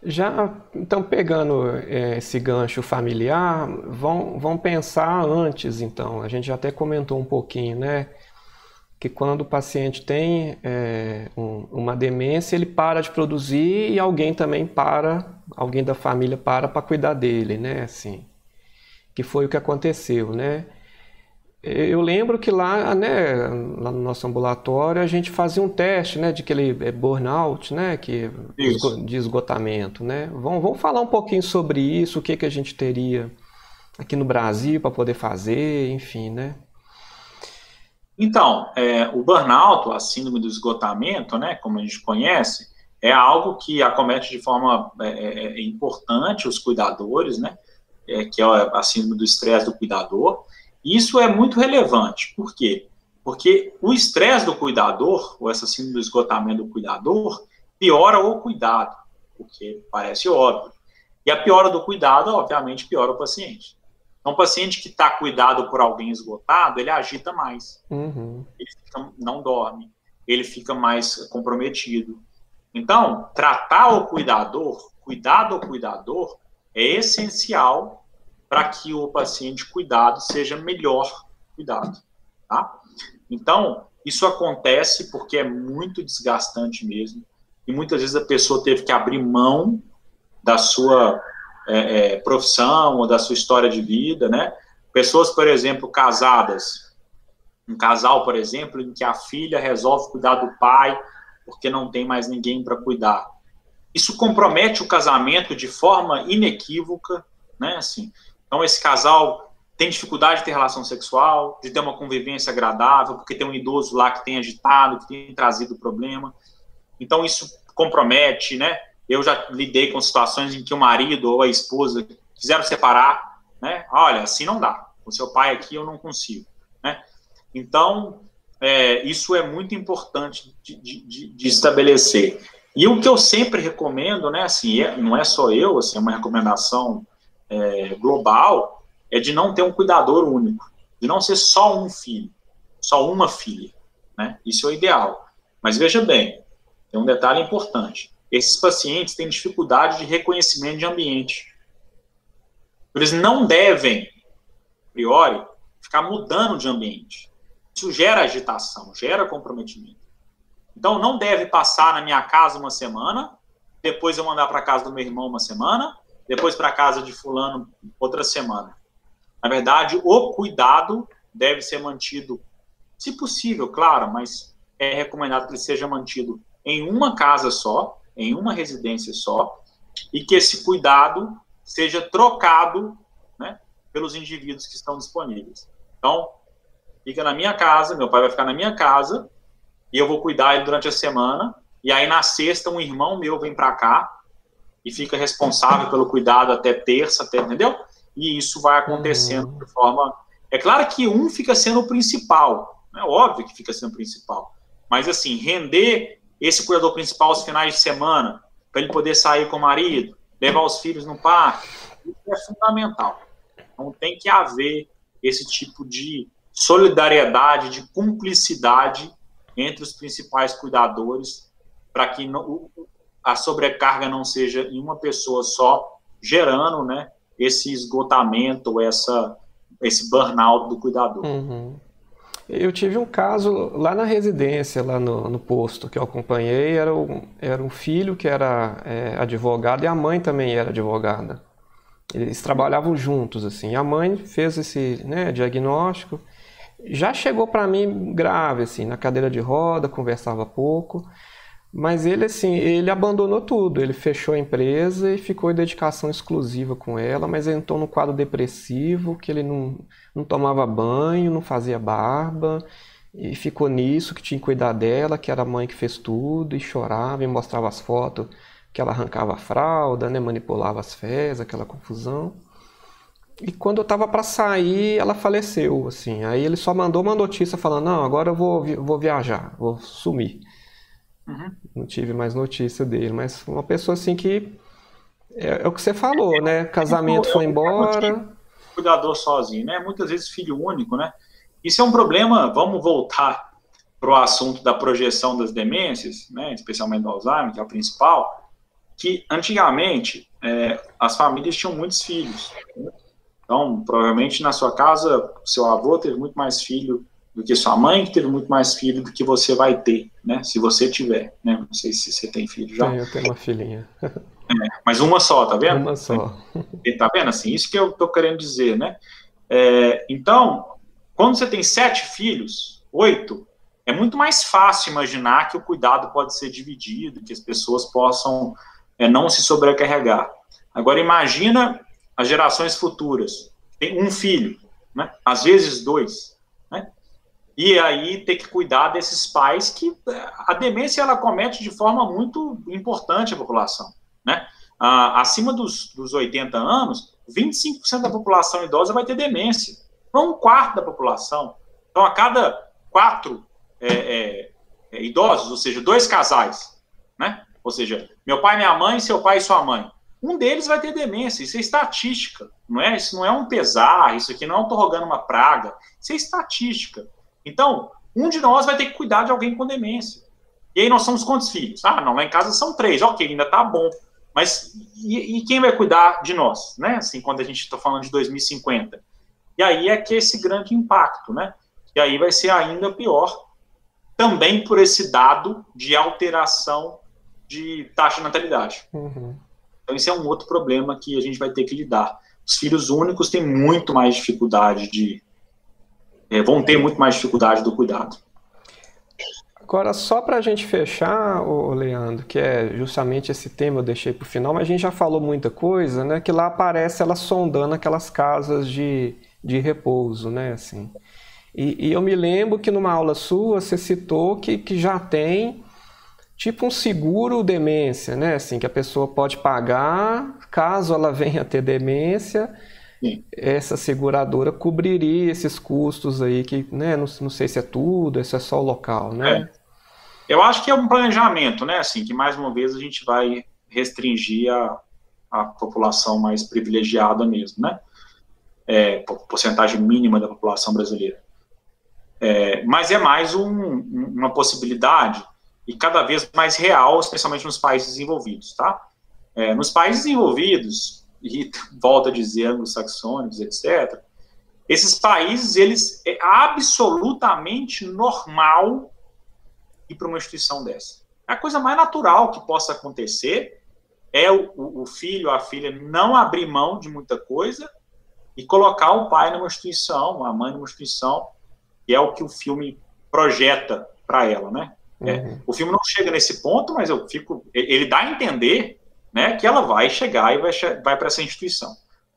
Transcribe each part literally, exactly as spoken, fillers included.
Já, então, pegando é, esse gancho familiar, vão, vão pensar antes, então. A gente já até comentou um pouquinho, né? Que quando o paciente tem é, um- uma demência, ele para de produzir e alguém também para, alguém da família para para cuidar dele, né? Assim, que foi o que aconteceu, né? Eu lembro que lá, né, lá no nosso ambulatório, a gente fazia um teste, né, de aquele é, burnout, né, que esgo- Isso. de esgotamento, né? Vamos, vamos falar um pouquinho sobre isso, o que que a gente teria aqui no Brasil para poder fazer, enfim, né? Então, é, o burnout, a síndrome do esgotamento, né, como a gente conhece, é algo que acomete de forma é, é, é importante os cuidadores, né, é, que é a síndrome do estresse do cuidador. E isso é muito relevante. Por quê? Porque o estresse do cuidador, ou essa síndrome do esgotamento do cuidador, piora o cuidado, porque parece óbvio. E a piora do cuidado, obviamente, piora o paciente. Então, um paciente que está cuidado por alguém esgotado, ele agita mais, Uhum, ele fica, não dorme, ele fica mais comprometido. Então, tratar o cuidador, cuidar do cuidador, é essencial para que o paciente cuidado seja melhor cuidado, tá? Então, isso acontece porque é muito desgastante mesmo, e muitas vezes a pessoa teve que abrir mão da sua é, é, profissão ou da sua história de vida, né? Pessoas, por exemplo, casadas, um casal, por exemplo, em que a filha resolve cuidar do pai porque não tem mais ninguém para cuidar. Isso compromete o casamento de forma inequívoca, né? Assim, então esse casal tem dificuldade de ter relação sexual, de ter uma convivência agradável, porque tem um idoso lá que tem agitado, que tem trazido problema. Então isso compromete, né? Eu já lidei com situações em que o marido ou a esposa quiseram separar, né? Olha, assim não dá. Com seu pai aqui eu não consigo, né? Então, é, isso é muito importante de, de, de, estabelecer. E o que eu sempre recomendo, né, assim, é, não é só eu, assim, é uma recomendação é, global, é de não ter um cuidador único, de não ser só um filho, só uma filha, né? Isso é o ideal. Mas veja bem, tem um detalhe importante. Esses pacientes têm dificuldade de reconhecimento de ambiente. Eles não devem, a priori, ficar mudando de ambiente. Isso gera agitação, gera comprometimento. Então, não deve passar na minha casa uma semana, depois eu mandar para casa do meu irmão uma semana, depois para casa de fulano outra semana. Na verdade, o cuidado deve ser mantido, se possível, claro, mas é recomendado que ele seja mantido em uma casa só, em uma residência só, e que esse cuidado seja trocado, né, pelos indivíduos que estão disponíveis. Então, fica na minha casa, meu pai vai ficar na minha casa, e eu vou cuidar ele durante a semana, e aí na sexta um irmão meu vem para cá, e fica responsável pelo cuidado até terça, até, entendeu? E isso vai acontecendo uhum, de forma... É claro que um fica sendo o principal, é óbvio que fica sendo o principal, mas assim, render esse cuidador principal aos finais de semana, para ele poder sair com o marido, levar os filhos no parque, isso é fundamental. Então tem que haver esse tipo de solidariedade, de cumplicidade entre os principais cuidadores, para que não, a sobrecarga não seja em uma pessoa só, gerando, né, esse esgotamento, essa, esse burnout do cuidador. uhum. Eu tive um caso lá na residência, lá no, no posto que eu acompanhei, era um, era um filho que era é, advogado e a mãe também era advogada. Eles trabalhavam juntos, assim. A mãe fez esse, né, diagnóstico, já chegou para mim grave, assim, na cadeira de roda, conversava pouco, mas ele, assim, ele abandonou tudo. Ele fechou a empresa e ficou em dedicação exclusiva com ela, mas entrou num quadro depressivo, que ele não, não tomava banho, não fazia barba, e ficou nisso, que tinha que cuidar dela, que era a mãe que fez tudo, e chorava, e mostrava as fotos que ela arrancava a fralda, né, manipulava as fezes, aquela confusão. E quando eu tava para sair, ela faleceu, assim. Aí ele só mandou uma notícia falando: não, agora eu vou, vou viajar, vou sumir. Uhum. Não tive mais notícia dele, mas uma pessoa assim que é, é o que você falou, né? Casamento É foi o mesmo tipo embora. de cuidador sozinho, né? Muitas vezes filho único, né? Isso é um problema, vamos voltar para o assunto da projeção das demências, né? Especialmente do Alzheimer, que é o principal, que antigamente é, as famílias tinham muitos filhos. Né? Então, provavelmente na sua casa, seu avô teve muito mais filho do que sua mãe, que teve muito mais filho do que você vai ter, né? Se você tiver, né? Não sei se você tem filho já. Tenho, eu tenho uma filhinha. É, mas uma só, tá vendo? Uma só. Tá vendo? Assim, isso que eu tô querendo dizer, né? É, então, quando você tem sete filhos, oito, é muito mais fácil imaginar que o cuidado pode ser dividido, que as pessoas possam é, não se sobrecarregar. Agora, imagina as gerações futuras. Tem um filho, né? Às vezes dois, né? E aí ter que cuidar desses pais que a demência ela comete de forma muito importante a população, né? Ah, acima dos, dos oitenta anos, vinte e cinco por cento da população idosa vai ter demência. Não um quarto da população. Então, a cada quatro é, é, é, idosos, ou seja, dois casais, né? Ou seja, meu pai, minha mãe, seu pai e sua mãe. Um deles vai ter demência. Isso é estatística, não é? Isso não é um pesar, isso aqui não é um tô rogando uma praga. Isso é estatística. Então, um de nós vai ter que cuidar de alguém com demência. E aí nós somos quantos filhos? Ah, não, lá em casa são três. Ok, ainda tá bom. Mas e, e quem vai cuidar de nós, né? Assim, quando a gente está falando de dois mil e cinquenta. E aí é que esse grande impacto, né? E aí vai ser ainda pior, também por esse dado de alteração de taxa de natalidade. Uhum. Então, esse é um outro problema que a gente vai ter que lidar. Os filhos únicos têm muito mais dificuldade de... É, vão ter muito mais dificuldade do cuidado. Agora, só para a gente fechar, ô Leandro, que é justamente esse tema eu deixei para o final, mas a gente já falou muita coisa, né? Que lá aparece ela sondando aquelas casas de, de repouso, né? Assim. E, e eu me lembro que numa aula sua você citou que, que já tem tipo um seguro demência, né? Assim, que a pessoa pode pagar caso ela venha a ter demência. Sim. Essa seguradora cobriria esses custos aí que, né, não, não sei se é tudo, se é só o local, né? É. Eu acho que é um planejamento, né, assim, que mais uma vez a gente vai restringir a, a população mais privilegiada mesmo, né? É, porcentagem mínima da população brasileira. É, mas é mais um, uma possibilidade e cada vez mais real, especialmente nos países desenvolvidos, tá? É, nos países desenvolvidos, e volto a dizer, anglo-saxônicos, etcétera, esses países, eles, é absolutamente normal ir para uma instituição dessa. A coisa mais natural que possa acontecer é o, o filho, a filha, não abrir mão de muita coisa e colocar o pai numa instituição, a mãe numa instituição, que é o que o filme projeta para ela, né? Uhum. É, o filme não chega nesse ponto, mas eu fico, ele dá a entender, né, que ela vai chegar e vai, vai para essa instituição.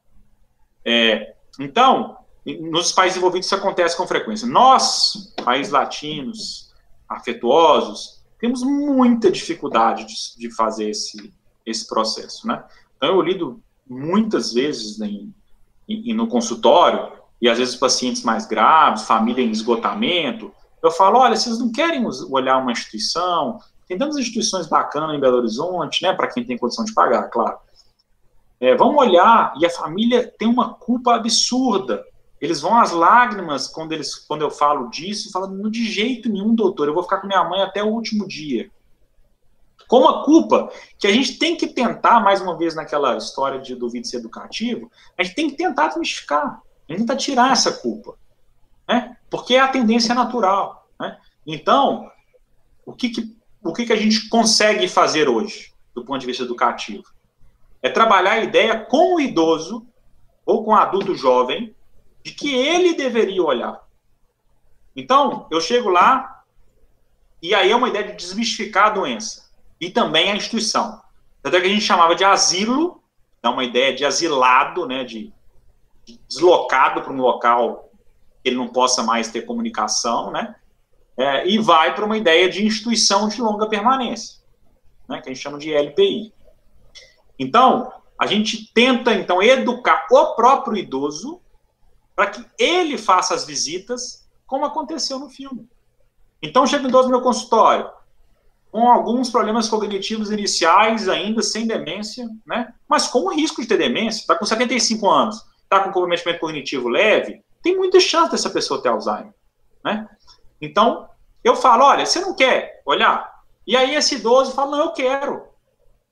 É, então, nos países envolvidos isso acontece com frequência. Nós, países latinos, afetuosos, temos muita dificuldade de, de fazer esse, esse processo, né? Então, eu lido muitas vezes em, em, no consultório, e às vezes pacientes mais graves, família em esgotamento, eu falo, olha, vocês não querem olhar uma instituição? Tem tantas instituições bacanas em Belo Horizonte, né, para quem tem condição de pagar, claro. É, vamos olhar, e a família tem uma culpa absurda. Eles vão às lágrimas quando, eles, quando eu falo disso, e falam, de jeito nenhum, doutor, eu vou ficar com minha mãe até o último dia. Com uma culpa que a gente tem que tentar, mais uma vez naquela história de, do vídeo educativo, a gente tem que tentar desmistificar, a gente tenta tirar essa culpa, né? Porque é a tendência natural, né? Então, o que que O que, que a gente consegue fazer hoje, do ponto de vista educativo? É trabalhar a ideia com o idoso, ou com o adulto jovem, de que ele deveria olhar. Então, eu chego lá, e aí é uma ideia de desmistificar a doença, e também a instituição. Até que a gente chamava de asilo, dá uma ideia de asilado, né, de, de deslocado para um local que ele não possa mais ter comunicação, né? É, e vai para uma ideia de instituição de longa permanência, né, que a gente chama de L P I. Então, a gente tenta, então, educar o próprio idoso para que ele faça as visitas, como aconteceu no filme. Então, chega um idoso no meu consultório, com alguns problemas cognitivos iniciais, ainda sem demência, né, mas com o risco de ter demência, está com setenta e cinco anos, está com comprometimento cognitivo leve, tem muita chance dessa pessoa ter Alzheimer, né? Então, eu falo, olha, você não quer olhar? E aí esse idoso fala, não, eu quero.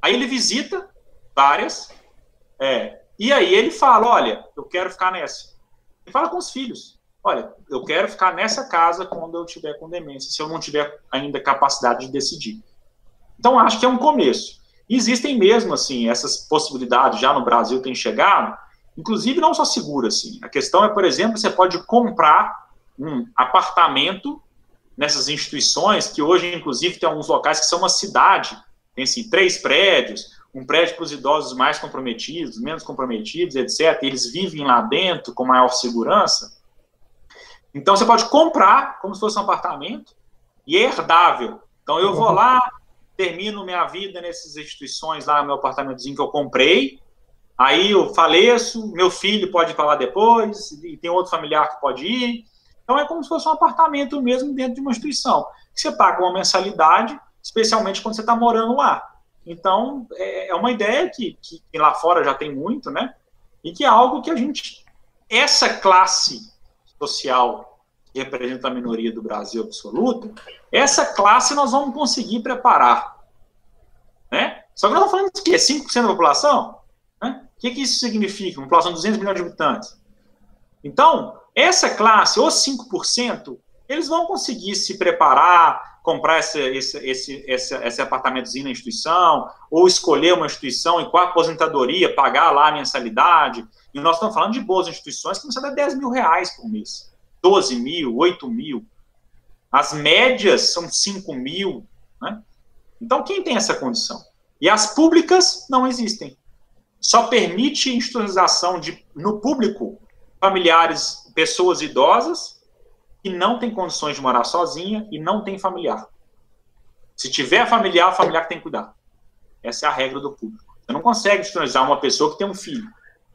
Aí ele visita várias, é, e aí ele fala, olha, eu quero ficar nessa. Ele fala com os filhos, olha, eu quero ficar nessa casa quando eu tiver com demência, se eu não tiver ainda capacidade de decidir. Então, acho que é um começo. E existem mesmo, assim, essas possibilidades, já no Brasil tem chegado, inclusive não só segura, assim. A questão é, por exemplo, você pode comprar um apartamento nessas instituições, que hoje, inclusive, tem alguns locais que são uma cidade, tem, assim, três prédios, um prédio para os idosos mais comprometidos, menos comprometidos, etcétera. E eles vivem lá dentro com maior segurança. Então, você pode comprar como se fosse um apartamento e é herdável. Então, eu vou lá, termino minha vida nessas instituições lá, meu apartamentozinho que eu comprei, aí eu faleço, meu filho pode ir para lá depois, e tem outro familiar que pode ir. Então, é como se fosse um apartamento mesmo dentro de uma instituição. Você paga uma mensalidade, especialmente quando você está morando lá. Então, é uma ideia que, que, que lá fora já tem muito, né? E que é algo que a gente... Essa classe social que representa a minoria do Brasil absoluta, essa classe nós vamos conseguir preparar. Né? Só que nós estamos falando de quê? cinco por cento da população? Né? O que, que isso significa? Uma população de duzentos milhões de habitantes. Então, essa classe, os cinco por cento, eles vão conseguir se preparar, comprar esse, esse, esse, esse, esse apartamentozinho na instituição, ou escolher uma instituição e com a aposentadoria pagar lá a mensalidade. E nós estamos falando de boas instituições que não dez mil reais por mês, doze mil, oito mil. As médias são cinco mil. Né? Então, quem tem essa condição? E as públicas não existem. Só permite institucionalização de, no público, familiares, pessoas idosas, que não tem condições de morar sozinha e não tem familiar. Se tiver familiar, o familiar que tem que cuidar. Essa é a regra do público. Você não consegue institucionalizar uma pessoa que tem um filho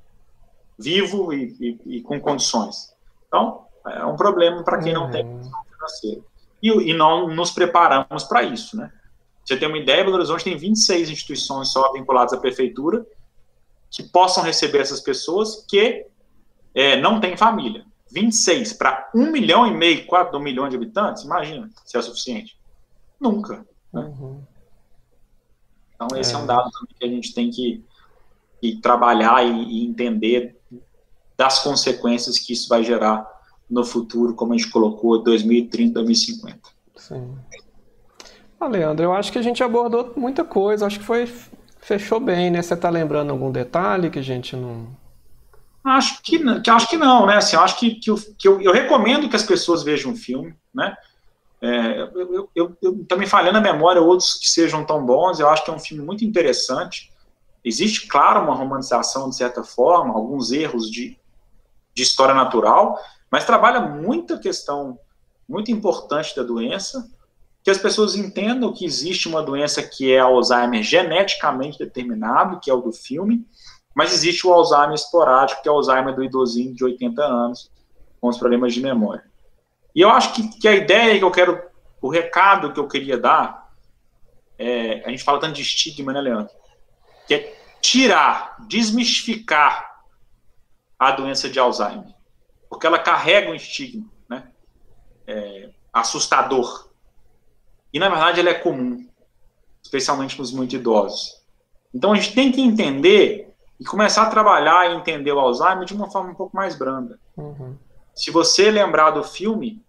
vivo e, e, e com condições. Então, é um problema para quem não uhum. tem condição financeira. E, e não nos preparamos para isso, né? Você tem uma ideia, Belo Horizonte tem vinte e seis instituições só vinculadas à prefeitura que possam receber essas pessoas que é, não têm família. vinte e seis para um milhão e meio, quase um milhão de habitantes, imagina se é o suficiente. Nunca. Né? Uhum. Então, esse é. é um dado que a gente tem que, que trabalhar e, e entender das consequências que isso vai gerar no futuro, como a gente colocou, dois mil e trinta, dois mil e cinquenta. Sim. Ah, Leandro, eu acho que a gente abordou muita coisa, acho que foi, fechou bem, né? Você está lembrando algum detalhe que a gente não... Acho que, acho que não, né? Assim, acho que, que, eu, que eu, eu recomendo que as pessoas vejam o filme, né? É, eu, eu, eu, eu também falhando a memória, outros que sejam tão bons, eu acho que é um filme muito interessante. Existe, claro, uma romantização, de certa forma, alguns erros de, de história natural, mas trabalha muita questão muito importante da doença, que as pessoas entendam que existe uma doença que é Alzheimer geneticamente determinado, que é o do filme, mas existe o Alzheimer esporádico, que é o Alzheimer do idosinho de oitenta anos, com os problemas de memória. E eu acho que, que a ideia que eu quero, o recado que eu queria dar, é, a gente fala tanto de estigma, né, Leandro? Que é tirar, desmistificar a doença de Alzheimer, porque ela carrega um estigma, né, é, assustador. E, na verdade, ela é comum, especialmente nos muito idosos. Então, a gente tem que entender e começar a trabalhar e entender o Alzheimer de uma forma um pouco mais branda. Uhum. Se você lembrar do filme,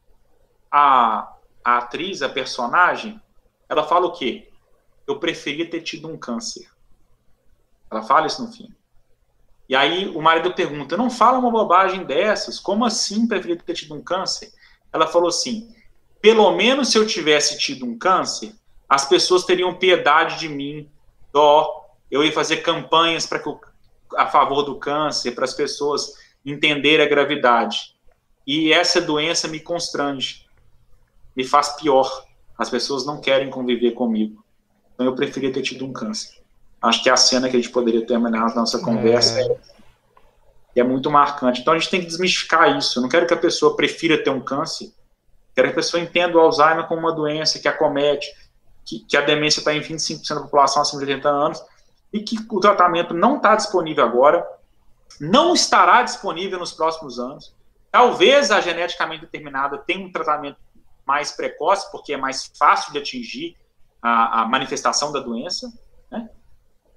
a, a atriz, a personagem, ela fala o quê? Eu preferia ter tido um câncer. Ela fala isso no filme. E aí o marido pergunta, não fala uma bobagem dessas, como assim preferia ter tido um câncer? Ela falou assim, pelo menos se eu tivesse tido um câncer, as pessoas teriam piedade de mim, dó, eu ia fazer campanhas para que eu, a favor do câncer, para as pessoas entenderem a gravidade. E essa doença me constrange, me faz pior. As pessoas não querem conviver comigo. Então eu preferia ter tido um câncer. Acho que é a cena que a gente poderia terminar a nossa conversa. É. E é muito marcante. Então a gente tem que desmistificar isso. Eu não quero que a pessoa prefira ter um câncer. Quero que a pessoa entenda o Alzheimer como uma doença que acomete, que, que a demência está em vinte e cinco por cento da população acima de oitenta anos, e que o tratamento não está disponível agora, não estará disponível nos próximos anos. Talvez a geneticamente determinada tenha um tratamento mais precoce, porque é mais fácil de atingir a, a manifestação da doença, né?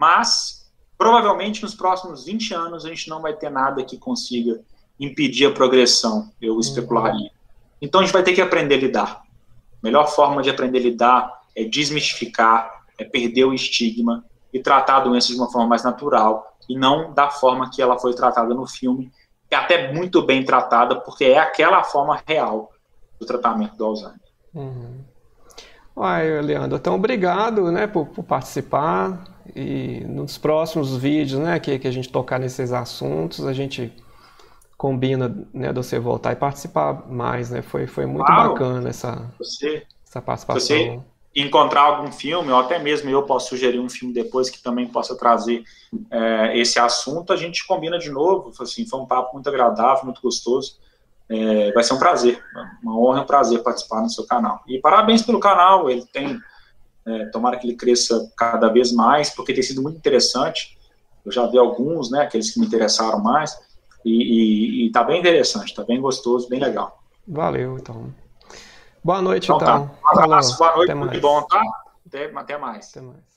mas provavelmente nos próximos vinte anos a gente não vai ter nada que consiga impedir a progressão, eu especularia. Então a gente vai ter que aprender a lidar. A melhor forma de aprender a lidar é desmistificar, é perder o estigma e tratar a doença de uma forma mais natural e não da forma que ela foi tratada no filme, que é até muito bem tratada, porque é aquela forma real do tratamento do Alzheimer. Uhum. Uai, Leandro, então obrigado, né, por, por participar, e nos próximos vídeos, né, que, que a gente tocar nesses assuntos, a gente combina, né, de você voltar e participar mais, né, foi, foi muito Claro, bacana essa, você, essa participação. Se você encontrar algum filme, ou até mesmo eu posso sugerir um filme depois que também possa trazer é, esse assunto, a gente combina de novo, assim, foi um papo muito agradável, muito gostoso. É, vai ser um prazer, uma honra e um prazer participar no seu canal. E parabéns pelo canal, ele tem, é, tomara que ele cresça cada vez mais, porque tem sido muito interessante. Eu já vi alguns, né, aqueles que me interessaram mais, e, e, e tá bem interessante, tá bem gostoso, bem legal. Valeu, então. Boa noite, Então, então. tá. Um abraço, boa noite, Até tudo mais. bom, tá? Até, até mais. Até mais.